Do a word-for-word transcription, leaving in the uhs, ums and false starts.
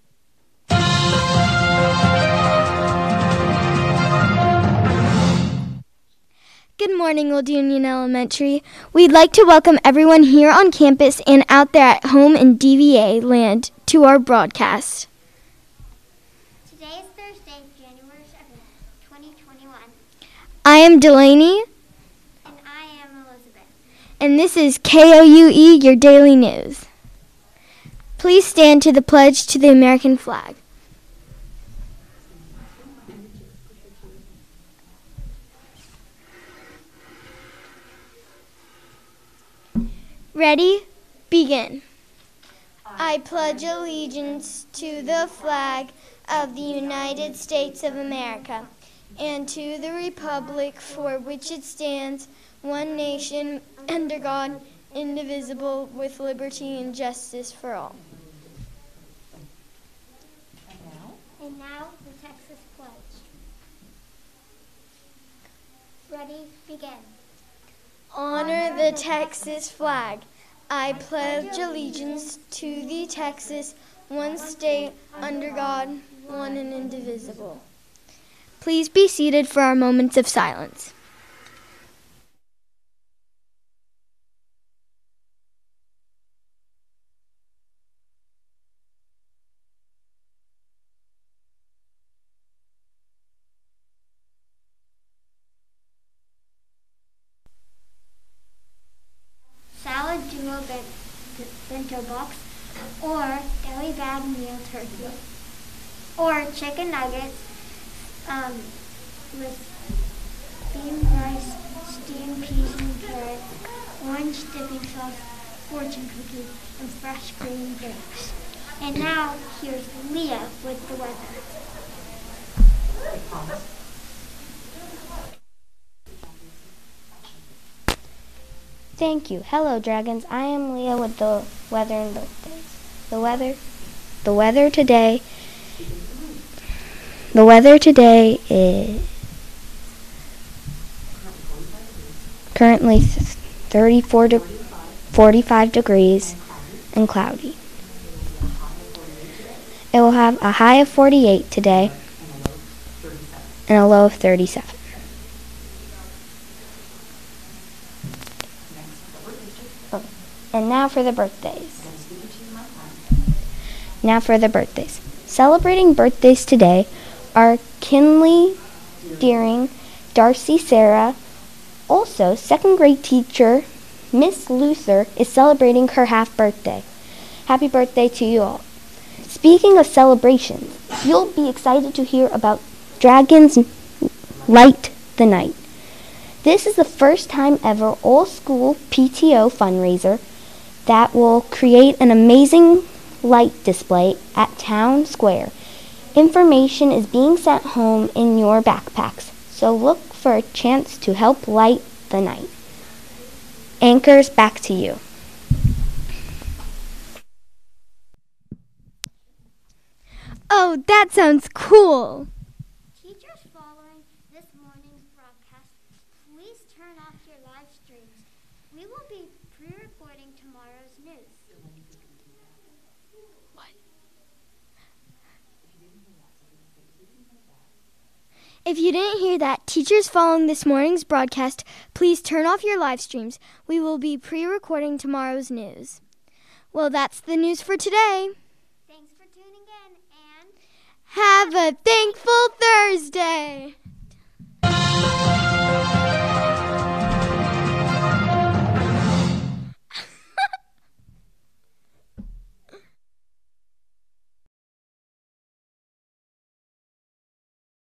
Good morning, Old Union Elementary. We'd like to welcome everyone here on campus and out there at home in D V A land to our broadcast. Today is Thursday, January seventh, twenty twenty-one. I am Delaney. And I am Elizabeth. And this is K O U E, your daily news. Please stand to the pledge to the American flag. Ready? Begin. I pledge allegiance to the flag of the United States of America and to the republic for which it stands, one nation, under God, indivisible, with liberty and justice for all. And now? And now, the Texas pledge. Ready? Begin. Honor the Texas flag. I pledge allegiance to the Texas, one state, under God, one and indivisible. Please be seated for our moments of silence. Salad duo bento box, or deli bag meal turkey, or chicken nuggets um, with steamed rice, steamed peas and carrot, orange dipping sauce, fortune cookie, and fresh green grapes. And now, here's Leah with the weather. Thank you. Hello, Dragons. I am Leah with the weather and birthdays. The weather, the weather today, the weather today is currently thirty-four to forty-five degrees and cloudy. It will have a high of forty-eight today and a low of thirty-seven. And now for the birthdays. Now for the birthdays. Celebrating birthdays today are Kinley Deering, Darcy Sarah. Also, second grade teacher Miss Luther is celebrating her half birthday. Happy birthday to you all. Speaking of celebrations, you'll be excited to hear about Dragons Light the Night. This is the first time ever all-school P T O fundraiser that will create an amazing light display at Town Square. Information is being sent home in your backpacks, so look for a chance to help light the night. Anchors, back to you. Oh, that sounds cool! Teachers following this morning's broadcast, please turn off your live streams. We will be pre-recording tomorrow's news. What? If you didn't hear that, teachers following this morning's broadcast, please turn off your live streams. We will be pre-recording tomorrow's news. Well, that's the news for today.